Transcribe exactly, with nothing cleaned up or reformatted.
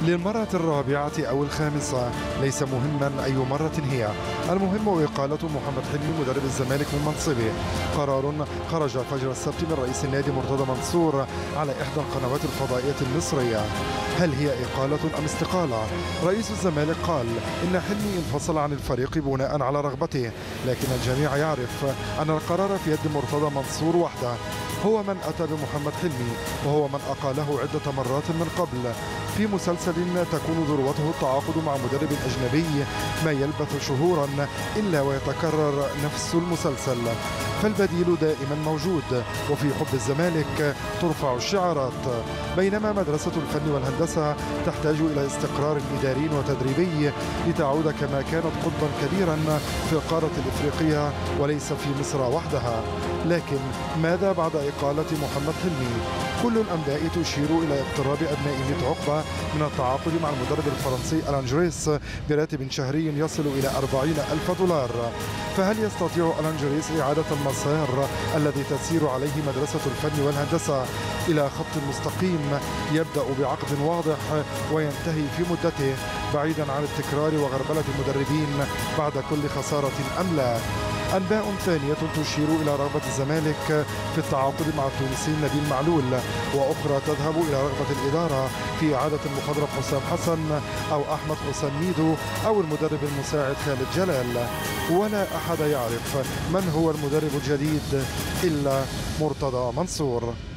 للمرة الرابعة أو الخامسة، ليس مهما أي مرة هي، المهم إقالة محمد حلمي مدرب الزمالك من منصبه. قرار خرج فجر السبت من رئيس النادي مرتضى منصور على إحدى القنوات الفضائية المصرية. هل هي إقالة أم استقالة؟ رئيس الزمالك قال إن حلمي انفصل عن الفريق بناء على رغبته، لكن الجميع يعرف أن القرار في يد مرتضى منصور وحده. هو من أتى بمحمد حلمي، وهو من أقاله عدة مرات من قبل في مسلسل تكون ذروته التعاقد مع مدرب أجنبي ما يلبث شهورا إلا ويتكرر نفس المسلسل. فالبديل دائما موجود، وفي حب الزمالك ترفع الشعارات. بينما مدرسة الفن والهندسة تحتاج إلى استقرار إداري وتدريبي لتعود كما كانت قطبا كبيرا في القارة الإفريقية وليس في مصر وحدها. لكن ماذا بعد إقالة محمد حلمي؟ كل الأنباء تشير إلى اقتراب أبناء ميت عقبة من التعاقد مع المدرب الفرنسي ألان جريس براتب شهري يصل إلى أربعين ألف دولار. فهل يستطيع ألان جريس إعادة المسار الذي تسير عليه مدرسة الفن والهندسة إلى خط مستقيم يبدأ بعقد واضح وينتهي في مدته، بعيدا عن التكرار وغربلة المدربين بعد كل خسارة أم لا؟ أنباء ثانية تشير إلى رغبة الزمالك في التعاقد مع التونسي نبيل معلول، وأخرى تذهب إلى رغبة الإدارة في إعادة المخضرم حسام حسن أو أحمد حسام ميدو أو المدرب المساعد خالد جلال. ولا أحد يعرف من هو المدرب الجديد إلا مرتضى منصور.